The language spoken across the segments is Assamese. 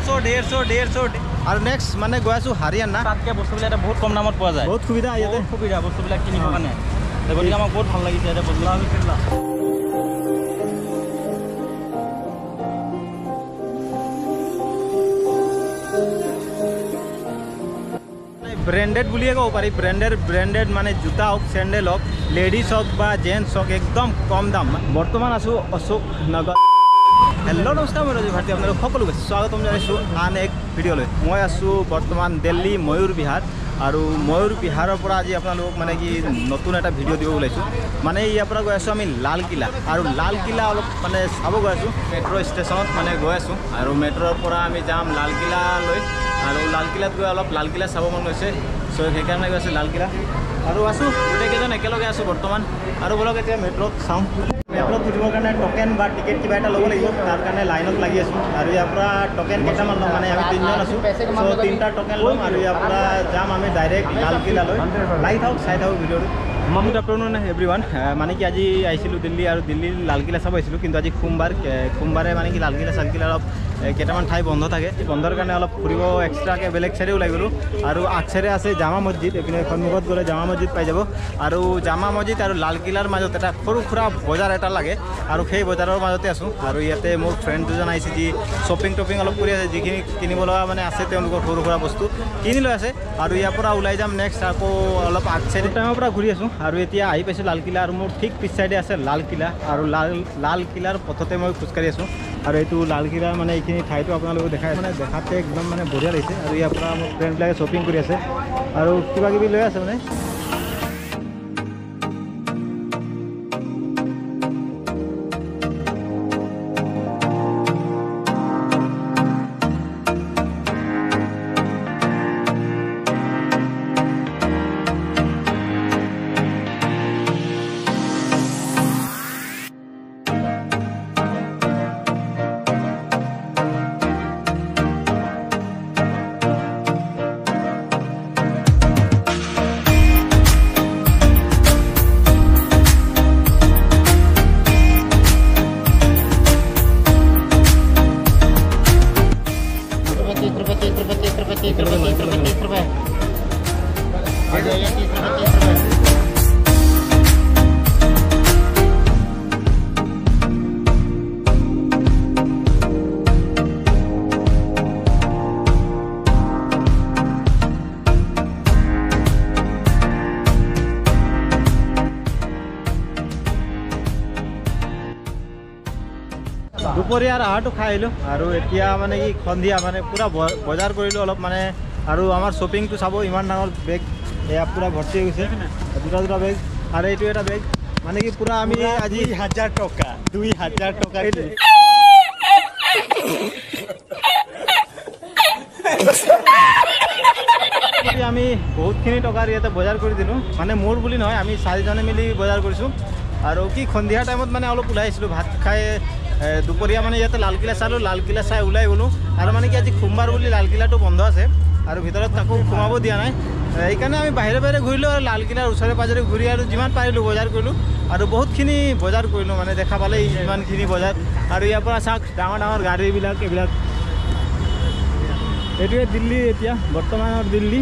150 আৰু নেক্সট মানে গৈ আছোঁ হাৰিয়ানা। তাতকৈ বস্তুবিলাক বহুত কম দামত পোৱা যায়, বহুত সুবিধা ইয়াতে, সুবিধা বস্তুবিলাক কিনিবৰ কাৰণে। গতিকে আমাক বহুত ভাল লাগিছে ইয়াতে বস্তু। ব্ৰেণ্ডেড বুলিয়ে ক'ব পাৰি। ব্ৰেণ্ডেড মানে জোতা হওক, চেণ্ডেল হওক, লেডিজ হওক বা জেণ্টছ হওক, একদম কম দাম। বৰ্তমান আছোঁ অশোক নগৰ। হেল্ল' নমস্কাৰ, মই ৰজীৱ ভাৰতী, আপোনালোক সকলোকে স্বাগতম জনাইছোঁ আন এক ভিডিঅ'লৈ। মই আছোঁ বৰ্তমান দিল্লী ময়ূৰ বিহাৰ, আৰু ময়ূৰ বিহাৰৰ পৰা আজি আপোনালোকক মানে কি নতুন এটা ভিডিঅ' দিব ওলাইছোঁ। মানে ইয়াৰ পৰা গৈ আছোঁ আমি লালকিল্লা, আৰু লালকিল্লা অলপ মানে চাব গৈ আছোঁ। মেট্ৰ' ষ্টেচনত মানে গৈ আছোঁ, আৰু মেট্ৰ'ৰ পৰা আমি যাম লালকিল্লালৈ, আৰু লালকিল্লাত গৈ অলপ লালকিল্লা চাব মন গৈছে, চ' সেইকাৰণে গৈ আছোঁ লালকিল্লা। আৰু আছোঁ গোটেইকেইজন একেলগে আছোঁ বৰ্তমান। আৰু বলক এতিয়া মেট্ৰ'ত চাওঁ। মেট্ৰ'ত উঠিবৰ কাৰণে টকেন বা টিকেট কিবা এটা ল'ব লাগিব, তাৰ কাৰণে লাইনত লাগি আছোঁ। আৰু ইয়াৰ পৰা টকেন কেইটামান ল'ম, মানে আমি 3জন আছোঁ, চ' 3টা টকেন ল'ম, আৰু ইয়াৰ পৰা যাম আমি ডাইৰেক্ট লালকিল্লালৈ। লাগি থাকক, চাই থাকক ভিডিঅ'টো। Good afternoon everyone. মানে কি আজি আহিছিলোঁ দিল্লী, আৰু দিল্লীৰ লালকিল্লা চাব আহিছিলোঁ, কিন্তু আজি সোমবাৰে মানে কি লালকিল্লা চালকিল্লা অলপ কেইটামান ঠাই বন্ধ থাকে। বন্ধৰ কাৰণে অলপ ফুৰিব এক্সট্ৰাকৈ বেলেগ চাইডে ওলাই গ'লোঁ। আৰু আগচাইডে আছে জামা মছজিদ, এইপিনে সন্মুখত গ'লে জামা মছজিদ পাই যাব। আৰু জামা মছজিদ আৰু লালকিল্লাৰ মাজত এটা সৰু সুৰা বজাৰ এটা লাগে, আৰু সেই বজাৰৰ মাজতে আছোঁ। আৰু ইয়াতে মোৰ ফ্ৰেণ্ড দুজন আহিছে, যি শ্বপিং অলপ কৰি আছে, যিখিনি কিনিব লগা মানে আছে তেওঁলোকৰ সৰু সুৰা বস্তু কিনি লৈ আছে। আৰু ইয়াৰ পৰা ওলাই যাম নেক্সট আকৌ অলপ আগচাইডে টাইমৰ পৰা ঘূৰি আছোঁ। আৰু এতিয়া আহি পাইছোঁ লালকিল্লা, আৰু মোৰ ঠিক পিছ চাইডে আছে লালকিল্লা, আৰু লালকিল্লাৰ পথতে মই খোজকাঢ়ি আছোঁ। আৰু এইটো লালকিল্লাৰ মানে এইখিনি ঠাইটো আপোনালোকক দেখাই মানে দেখাতে একদম মানে বঢ়িয়া লাগিছে। আৰু ইয়াৰ পৰা মোৰ ফ্ৰেণ্ডবিলাকে শ্বপিং কৰি আছে, আৰু কিবা কিবি লৈ আছে মানে। দুপৰীয়াৰ আহাৰটো খাই আহিলোঁ, আৰু এতিয়া মানে কি সন্ধিয়া মানে পূৰা বজাৰ কৰিলোঁ অলপ মানে। আৰু আমাৰ শ্বপিংটো চাব, ইমান ডাঙৰ বেগ এয়া পূৰা ভৰ্তি হৈ গৈছে, দুটা বেগ, আৰু এইটো এটা বেগ মানে কি পূৰা আমি আজি 2000 টকা আমি বহুতখিনি টকাৰ ইয়াতে বজাৰ কৰি দিলোঁ। মানে মোৰ বুলি নহয়, আমি 4জনে মিলি বজাৰ কৰিছোঁ। আৰু কি সন্ধিয়া টাইমত মানে অলপ ওলাই আহিছিলোঁ ভাত খাই। দুপৰীয়া মানে ইয়াতে লালকিল্লা চালোঁ, লালকিল্লা চাই ওলাই গ'লোঁ। আৰু মানে কি আজি সোমবাৰ বুলি লালকিল্লাটো বন্ধ আছে, আৰু ভিতৰত তাকো সোমাব দিয়া নাই। সেইকাৰণে আমি বাহিৰে ঘূৰিলোঁ, আৰু লালকিল্লাৰ ওচৰে পাজৰে ঘূৰি আৰু যিমান পাৰিলোঁ বজাৰ কৰিলোঁ। আৰু বহুতখিনি বজাৰ কৰিলোঁ, মানে দেখা পালেই ইমানখিনি বজাৰ। আৰু ইয়াৰ পৰা চাওক ডাঙৰ গাড়ীবিলাক, এইবিলাক এইটোৱে দিল্লী এতিয়া বৰ্তমানৰ দিল্লী।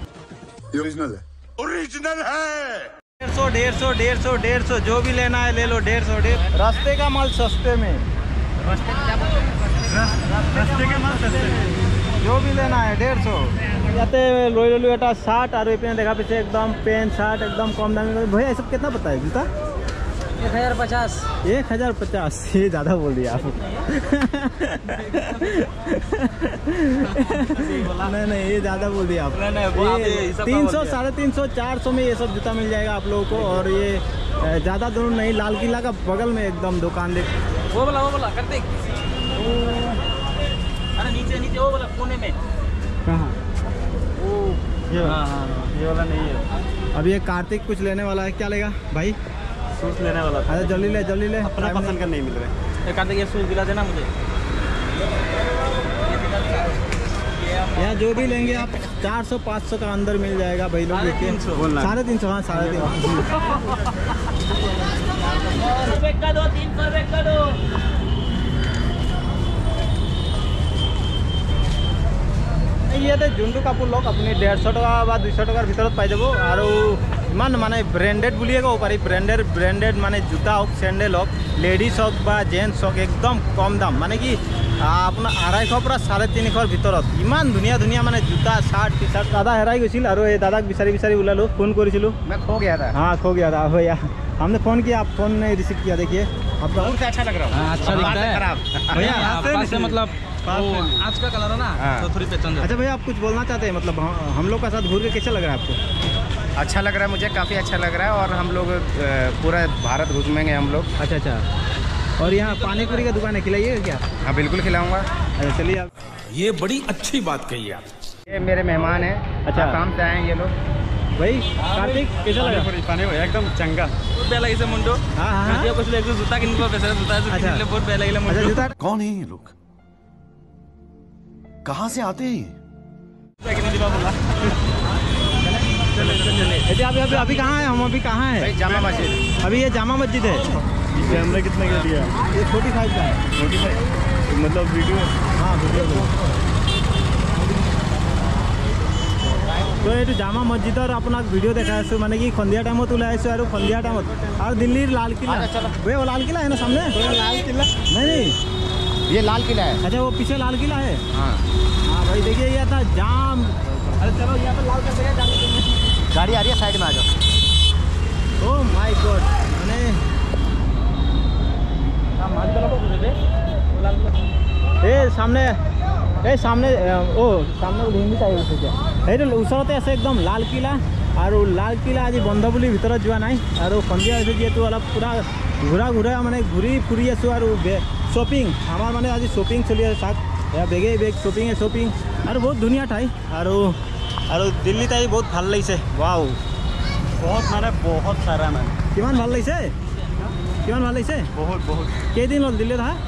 ओरिजिनल है 150 जो भी लेना है ले लो। 150 रास्ते का माल सस्ते में, रास्ते का माल सस्ते में जो भी लेना है 150। ইয়াতে লৈ ললোঁ এটা শার্ট, আৰু এইপিনে দেখা পাইছে একদম পেণ্ট শার্ট একদম কম দামী। भैया ये सब कितना पता है जूता? 1050। 1050 ये ज़्यादा बोल दिया आप। नहीं ये ज़्यादा बोल दिया आप। 300 350 400 में ये सब जूता मिल जाएगा आप लोगों को। और ये ज़्यादा दूर नहीं, लालकिल्ला का बगल में एकदम दुकान देख। वो वाला कार्तिक, अरे नीचे वो वाला कोने में। कहाँ? वो ये वाला? हाँ, ये वाला नहीं है। अब ये कार्तिक कुछ लेने वाला है, क्या लेगा भाई? शूज लेने वाला था। अरे जल्दी ले, अपना पसंद का नहीं मिल रहा है। कार्तिक ये शूज दिला देना मुझे। यहाँ जो भी लेंगे आप 400-500 का अंदर मिल जाएगा भाई लोग। 350 350, हाँ 350। কি ইয়াতে যোনটো কাপোৰ লওক আপুনি 150 টকা বা 200 টকাৰ ভিতৰত পাই যাব আৰু ইমান মানে ব্ৰেণ্ডেড বুলিয়ে ক'ব পাৰি ব্ৰেণ্ডেড মানে জোতা হওক চেণ্ডেল হওক লেডিজ হওক বা জেন্টছ হওক একদম কম দাম মানে কি আপোনাৰ 250 পৰা 350 ভিতৰত ইমান ধুনীয়া ধুনীয়া মানে জোতা শাৰ্ট টি শাৰ্ট দাদা হেৰাই গৈছিল আৰু এই দাদাক বিচাৰি ওলালো ফোন কৰিছিলোঁ मैं खो गया था। हाँ खो गया था भैया हमने फ़ोन किया आप फ़ोन नहीं रिसीव किया देखिए आपका बहुत अच्छा लग रहा है। अच्छा दिखता है खराब भैया पास से मतलब वो आज का कलर है ना हाँ। तो थोड़ी पहचान जाती अच्छा भैया आप कुछ बोलना चाहते हैं मतलब हम लोग का साथ घूर के कैसा लग रहा है आपको अच्छा लग रहा है, मुझे काफ़ी अच्छा लग रहा है और हम लोग पूरा भारत घूमेंगे हम लोग। अच्छा और यहाँ पानी पूरी का दुकान है खिलाइएगा क्या हाँ बिल्कुल खिलाऊंगा। अच्छा चलिए आप ये बड़ी अच्छी बात कही आप। ये मेरे मेहमान हैं। अच्छा। काम से आए हैं ये लोग। भाई कार्तिक कैसा लगा पानी एकदम चंगा। बहुत बेया লাগিছে মনটো हाँ हाँ এতিয়া কৈছিল একযোৰ জোতা কিনিব বেচাৰে জোতা এযোৰ अच्छा। কিনিলে বহুত বেয়া লাগিলে अच्छा মনটো जूता कौन है ये लोग? कहाँ से आते हैं ये? কিনি দিবা বলা अच्छा अभी कहाँ है हम अभी कहाँ है भाई जामा मस्जिद। अभी ये जामा मस्जिद है कैमरा कितने का दिया? ये 45 का है मतलब वीडियो। हाँ वीडियो তো এইটো জামা মছজিদৰ আপোনাক ভিডিঅ' দেখাই আছোঁ মানে কি সন্ধিয়া টাইমত ওলাই আহিছোঁ আৰু সন্ধিয়া টাইমত আৰু দিল্লীৰ লাল কিলা वे वो लाल किला है ना सामने लाल किला नहीं ये लाल किला है। अच्छा वो पीछे लाल किला है हाँ हाँ भाई देखिए ये था जाम अरे चलो यहाँ पर लाल कर देगा गाड़ी आ रही है, साइड में आ जाओ। ओ माय गॉड मैंने सामने ओ सामने हिंदी टाइप সেইটো ওচৰতে আছে একদম লাল কিলা আৰু লাল কিলা আজি বন্ধ বুলি ভিতৰত যোৱা নাই আৰু সন্ধিয়া হৈছে যিহেতু অলপ পুৰা ঘূৰা মানে ঘূৰি ফুৰি আছোঁ আৰু শ্বপিং আমাৰ মানে আজি শ্বপিং চলি আছে চাওক এয়া বেগেই বেগ শ্বপিং আৰু বহুত ধুনীয়া ঠাই আৰু দিল্লীত আহি বহুত ভাল লাগিছে ৱাও बहुत माने बहुत सारा मैंने কিমান ভাল লাগিছে बहुत কেইদিন হ'ল দিল্লীত হা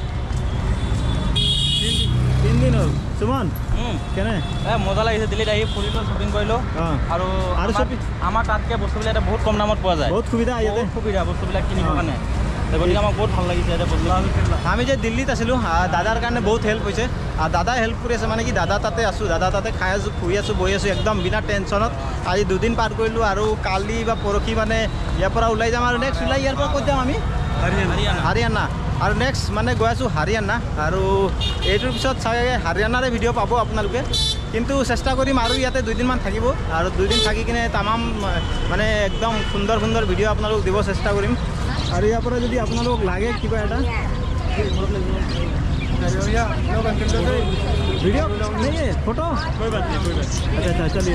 3 দিন হ'ল সুমন কেনে মজা লাগিছে দিল্লীত আহি ফুৰিলোঁ শ্বপিং কৰিলোঁ অঁ আৰু আৰু shopping? আমাৰ তাতকৈ বস্তুবিলাক এতিয়া বহুত কম দামত পোৱা যায় বহুত সুবিধা ইয়াতে বহুত সুবিধা বস্তুবিলাক কিনিবৰ অঁ। কাৰণে গতিকে আমাক বহুত ভাল লাগিছে এতিয়া বস্তু আমি যে দিল্লীত আছিলোঁ দাদাৰ কাৰণে বহুত হেল্প হৈছে দাদাই হেল্প কৰি আছে মানে কি দাদা তাতে আছোঁ দাদা তাতে খাই আছোঁ শুই আছোঁ বহি আছোঁ একদম বিনা টেনশ্যনত আজি 2 দিন পাৰ কৰিলোঁ আৰু কালি বা পৰহি মানে ইয়াৰ পৰা ওলাই যাম আৰু নেক্সট ওলাই ইয়াৰ পৰা ক'ত যাম আমি হাৰিয়ানা আৰু নেক্সট মানে গৈ আছোঁ হাৰিয়ানা আৰু এইটোৰ পিছত চাগে হাৰিয়ানাৰে ভিডিঅ' পাব আপোনালোকে কিন্তু চেষ্টা কৰিম আৰু ইয়াতে 2 দিনমান থাকিব আৰু 2 দিন থাকি কিনে তামাম মানে একদম সুন্দৰ ভিডিঅ' আপোনালোক দিব চেষ্টা কৰিম আৰু ইয়াৰ পৰা যদি আপোনালোক লাগে কিবা এটা वीडियो नहीं है फोटो कोई बात नहीं अच्छा चलिए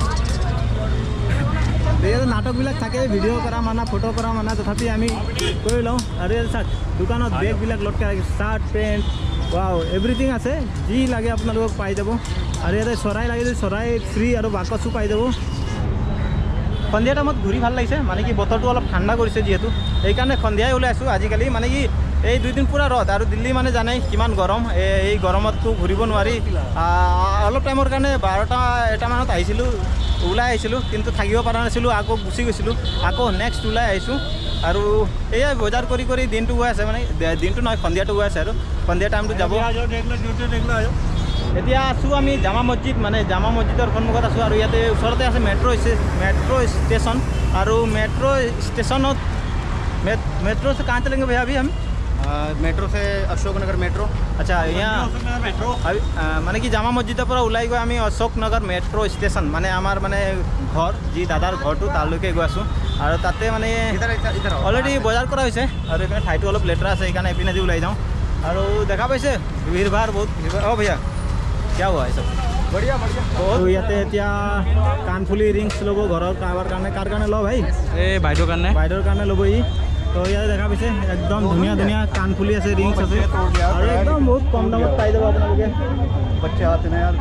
ये नाटकবিলাক থাকে ভিডিঅ' কৰা মানা ফটো কৰা মানা তথাপি আমি কৰি লওঁ আৰু চাওক দোকানত বেগবিলাক লটকাই চাৰ্ট পেণ্ট ৱাও এভৰিথিং আছে যি লাগে আপোনালোকক পাই যাব আৰু ইয়াতে চৰাই লাগে যদি চৰাই ফ্ৰী আৰু বাকচো পাই যাব সন্ধিয়া টাইমত ঘূৰি ভাল লাগিছে মানে কি বতৰটো অলপ ঠাণ্ডা কৰিছে যিহেতু সেইকাৰণে সন্ধিয়াই ওলাই আছোঁ আজিকালি মানে কি এই 2 দিন পুৰা ৰ'দ আৰু দিল্লী মানে জানেই কিমান গৰম এই গৰমততো ঘূৰিব নোৱাৰি অলপ টাইমৰ কাৰণে 12টা মানত আহিছিলোঁ ওলাই আহিছিলোঁ কিন্তু থাকিব পৰা নাছিলোঁ আকৌ গুচি গৈছিলোঁ আকৌ নেক্সট ওলাই আহিছোঁ আৰু এয়াই বজাৰ কৰি দিনটো গৈ আছে মানে দিনটো নহয় সন্ধিয়াটো গৈ আছে আৰু সন্ধিয়া টাইমটো যাব এতিয়া আছোঁ আমি জামা মছজিদ মানে জামা মছজিদৰ সন্মুখত আছোঁ আৰু ইয়াতে ওচৰতে আছে মেট্ৰ' ষ্টেচন আৰু মেট্ৰ' ষ্টেচনত मेट्रो से कहाँ चलेंगे भैया अभी हम मेट्रो से अशोकनगर मेट्रो। अच्छा यहाँ मेट्रो अभी माने कि जामा मस्जिदर पर ওলাই গৈ আমি অশোকনগৰ মেট্ৰ' ষ্টেচন মানে আমাৰ মানে ঘৰ যি দাদাৰ ঘৰটো তালৈকে গৈ আছোঁ আৰু তাতে মানে অলৰেডি বজাৰ কৰা হৈছে আৰু এইপিনে ঠাইটো অলপ লেতেৰা আছে সেইকাৰণে এইপিনে দি ওলাই যাওঁ আৰু দেখা পাইছে ভিৰ ভাৰ বহুত অঁ ভैया क्या हुआ है सब बढ़िया তো ইয়াতে এতিয়া কাণফুলি ৰিংছ ল'ব ঘৰৰ কাৰোবাৰ কাৰণে কাৰ কাৰণে লওঁ ভাই এই বাইদেউৰ কাৰণে ল'ব ই তো ইয়াতে দেখা পাইছে একদম ধুনীয়া কাণফুলি আছে ৰিংছ আছে আৰু একদম বহুত কম দামত পাই যাব আপোনালোকে बच्चे आते हैं यार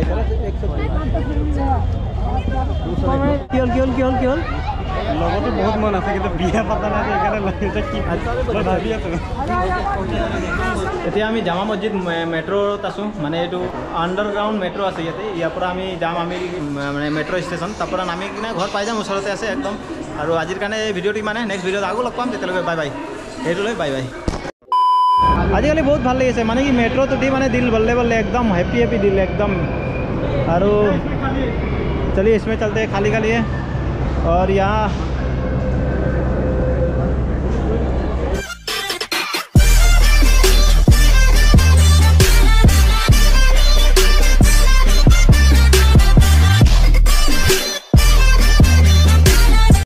কি হ'ল লগতো বহুত মন আছে কিন্তু বিয়া পাতা নাই সেইকাৰণে লাগিছে কি মই ভাবি আছোঁ এতিয়া আমি জামা মছজিদ মেট্ৰত আছোঁ মানে এইটো আণ্ডাৰগ্ৰাউণ্ড মেট্ৰ' আছে ইয়াৰ পৰা আমি যাম আমি মানে মেট্ৰ' ষ্টেচন তাৰ পৰা নামি কিনে ঘৰ পাই যাম ওচৰতে আছে একদম আৰু আজিৰ কাৰণে এই ভিডিঅ'টো ইমানে নেক্সট ভিডিঅ'ত আকৌ লগ পাম তেতিয়ালৈকে বাই এইটোলৈ বাই আজিকালি বহুত ভাল লাগিছে মানে কি মেট্ৰ'ত উঠি মানে দিল বল্লে একদম হেপি দিল একদম और चलिए इसमें चलते हैं, खाली खाली है। और यहाँ